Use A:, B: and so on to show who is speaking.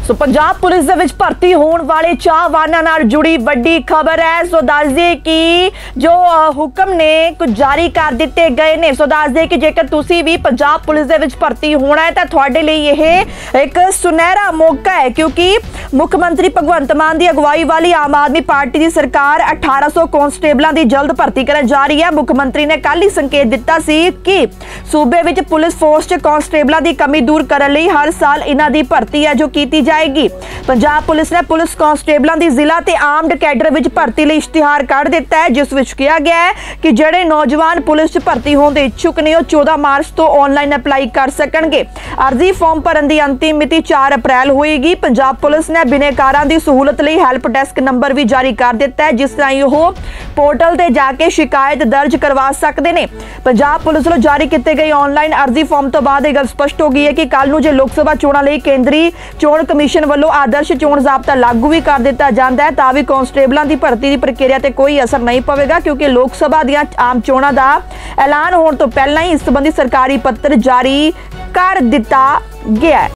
A: सो Punjab police दे विच भर्ती होने वाले चाहवानां नाल जुड़ी वड्डी खबर है। सो दस दे कि जो हुक्म ने कुछ जारी कर दिते गए ने। सो दस दे कि जेकर तुसी भी पंजाब पुलिस दे विच भर्ती होना है तो तुहाडे लई यह एक सुनहरा मौका है, क्योंकि मुख्यमंत्री भगवंत मान की अगवाई वाली आम आदमी पार्टी की सरकार 1800 कांस्टेबलों की जल्द भर्ती करन जा रही है। मुख्यमंत्री ने कल ही संकेत दिता सी कि सूबे विच पुलिस फोर्स च कांस्टेबलों की कमी दूर करने लई हर साल इन्हां दी भर्ती है जो की जाएगी। पंजाब पुलिस ने पुलिस कांस्टेबलों की जिला ते आर्म्ड कैडर विच भर्ती लई इश्तिहार कढ़ दिता है, जिस विच कहा गया है कि जिहड़े नौजवान पुलिस च भर्ती होने दे इच्छुक ने 14 मार्च तो ऑनलाइन अप्लाई कर सकणगे। अर्जी फॉर्म भरन की अंतिम मिति 4 अप्रैल होएगी। पंजाब पुलिस ने बिनेकारां की सहूलत लई हैल्प डेस्क नंबर भी जारी कर दिता है, जिस राही वो पोर्टल ते जाके शिकायत दर्ज करवा सकते हैं। पंजाब पुलिस वालों जारी किए गए ऑनलाइन अर्जी फॉर्म तो बाद यह गल स्पष्ट हो गई है कि कल नूं जे लोक सभा चोणां लई केंद्रीय चोण कमीशन वालों आदर्श चोण जाब्ता लागू भी कर दिता जाता है तां भी कांस्टेबलों की भर्ती की प्रक्रिया ते कोई असर नहीं पवेगा, क्योंकि लोक सभा दीआं आम चोणां दा ऐलान होने तो पहलां ही इस संबंधी सरकारी पत्र जारी कर दिता गया है।